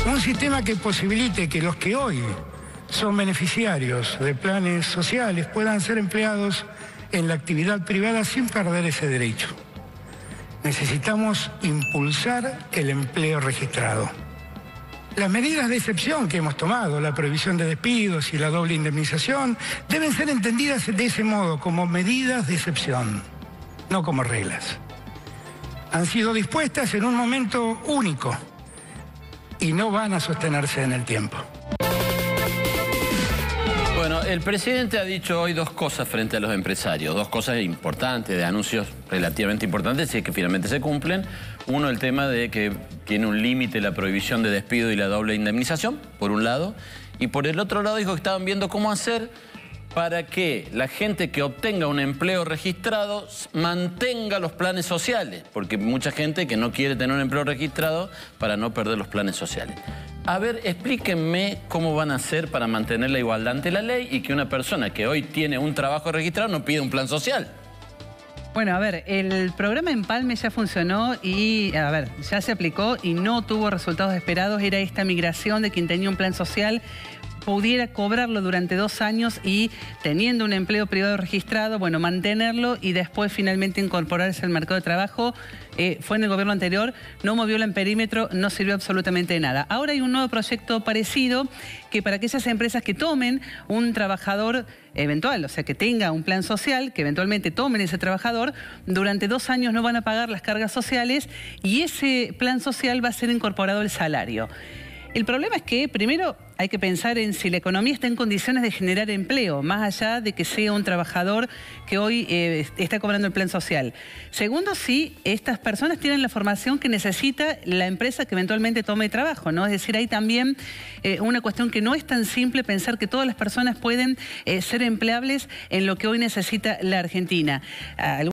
Un sistema que posibilite que los que hoy son beneficiarios de planes sociales puedan ser empleados en la actividad privada sin perder ese derecho. Necesitamos impulsar el empleo registrado. Las medidas de excepción que hemos tomado, la prohibición de despidos y la doble indemnización, deben ser entendidas de ese modo, como medidas de excepción, no como reglas. Han sido dispuestas en un momento único y no van a sostenerse en el tiempo. Bueno, el presidente ha dicho hoy dos cosas frente a los empresarios, dos cosas importantes, de anuncios relativamente importantes, si es que finalmente se cumplen. Uno, el tema de que tiene un límite la prohibición de despido y la doble indemnización, por un lado. Y por el otro lado dijo que estaban viendo cómo hacer para que la gente que obtenga un empleo registrado mantenga los planes sociales, porque mucha gente que no quiere tener un empleo registrado para no perder los planes sociales. A ver, explíquenme cómo van a hacer para mantener la igualdad ante la ley y que una persona que hoy tiene un trabajo registrado no pida un plan social. Bueno, a ver, el programa Empalme ya funcionó y, a ver, ya se aplicó y no tuvo resultados esperados. Era esta migración de quien tenía un plan social pudiera cobrarlo durante 2 años y teniendo un empleo privado registrado, bueno, mantenerlo y después finalmente incorporarse al mercado de trabajo. Fue en el gobierno anterior, no movió el perímetro, no sirvió absolutamente de nada. Ahora hay un nuevo proyecto parecido que para aquellas empresas que tomen un trabajador eventual, o sea, que tenga un plan social, que eventualmente tomen ese trabajador, durante 2 años no van a pagar las cargas sociales y ese plan social va a ser incorporado al salario. El problema es que, primero, hay que pensar en si la economía está en condiciones de generar empleo, más allá de que sea un trabajador que hoy está cobrando el plan social. Segundo, si estas personas tienen la formación que necesita la empresa que eventualmente tome trabajo, ¿no? Es decir, hay también una cuestión que no es tan simple pensar que todas las personas pueden ser empleables en lo que hoy necesita la Argentina.